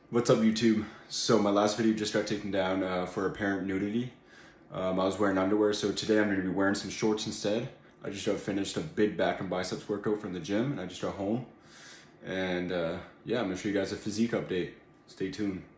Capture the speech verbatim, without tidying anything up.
What's up, YouTube? So my last video just got taken down uh, for apparent nudity. Um, I was wearing underwear, so today I'm going to be wearing some shorts instead. I just got finished a big back and biceps workout from the gym, and I just got home. And uh, yeah, I'm going to show you guys a physique update. Stay tuned.